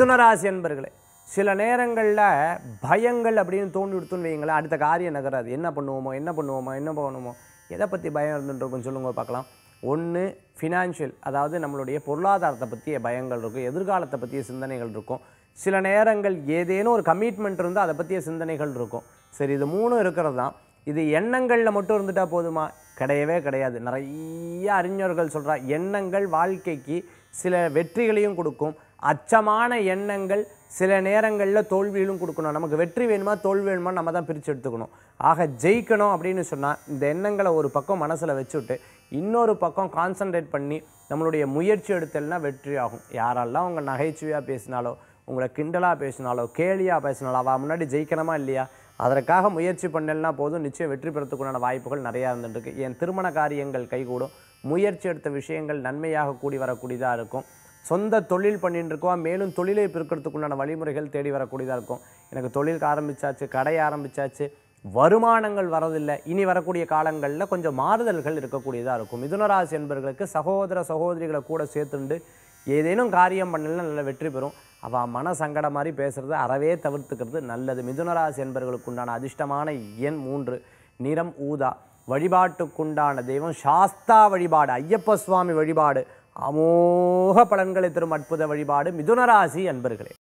மிதுனராசி அன்பர்களே, சில நேரங்களில் பயங்கள் அப்படின்னு தோண்டி விடுத்துன்னு வைங்களேன், அடுத்த காரியம் நகராது. என்ன பண்ணுவோமோ எதை பற்றி பயம் இருந்துருக்கும் சொல்லுங்க பார்க்கலாம். ஒன்று ஃபினான்ஷியல், அதாவது நம்மளுடைய பொருளாதாரத்தை பற்றிய பயங்கள் இருக்கும், எதிர்காலத்தை பற்றிய சிந்தனைகள் இருக்கும். சில நேரங்கள் ஏதேனும் ஒரு கமிட்மெண்ட் இருந்தால் அதை பற்றிய சிந்தனைகள் இருக்கும். சரி, இது மூணும் இருக்கிறது தான். இது எண்ணங்களில் மட்டும் இருந்துட்டால் போதுமா? கிடையவே கிடையாது. நிறைய அறிஞர்கள் சொல்கிறா, எண்ணங்கள் வாழ்க்கைக்கு சில வெற்றிகளையும் கொடுக்கும், அச்சமான எண்ணங்கள் சில நேரங்களில் தோல்வியிலும் கொடுக்கணும். நமக்கு வெற்றி வேணுமா தோல்வி வேணுமா நம்ம தான் பிரித்து எடுத்துக்கணும். ஆக ஜெயிக்கணும் அப்படின்னு சொன்னால் இந்த எண்ணங்களை ஒரு பக்கம் மனசில் வச்சுட்டு இன்னொரு பக்கம் கான்சன்ட்ரேட் பண்ணி நம்மளுடைய முயற்சி எடுத்தல்னா வெற்றி ஆகும். யாரெல்லாம் உங்கள் நகைச்சுவையாக பேசினாலோ, உங்களை கிண்டலாக பேசினாலோ, கேலியாக பேசினாலோ, அவள் முன்னாடி ஜெயிக்கணுமா இல்லையா? அதற்காக முயற்சி பண்ணலன்னா போதும், நிச்சயம் வெற்றி பெறத்துக்குண்டான வாய்ப்புகள் நிறையா இருந்துருக்கு. என் திருமண காரியங்கள் கைகூடும், முயற்சி எடுத்த விஷயங்கள் நன்மையாக கூடி வரக்கூடியதாக இருக்கும். சொந்த தொழில் பண்ணிட்டு இருக்கோம், மேலும் தொழிலை பெருக்கிறதுக்குண்டான வழிமுறைகள் தேடி வரக்கூடியதாக இருக்கும். எனக்கு தொழில் ஆரம்பித்தாச்சு, கடை ஆரம்பித்தாச்சு, வருமானங்கள் வரதில்லை, இனி வரக்கூடிய காலங்களில் கொஞ்சம் மாறுதல்கள் இருக்கக்கூடியதாக இருக்கும். மிதுனராசி என்பவர்களுக்கு சகோதர சகோதரிகளை கூட சேர்த்துண்டு ஏதேனும் காரியம் பண்ணலாம் நல்ல வெற்றி பெறும். அவள் மன சங்கடம் மாதிரி பேசுகிறது அறவே தவிர்த்துக்கிறது நல்லது. மிதுனராசி என்பவர்களுக்கு உண்டான அதிர்ஷ்டமான எண் 3, நிறம் ஊதா. வழிபாட்டுக்குண்டான தெய்வம் சாஸ்தா வழிபாடு, ஐயப்ப சுவாமி வழிபாடு அமோக பலன்களை தரும் அற்புத வழிபாடு மிதுனராசி அன்பர்களே.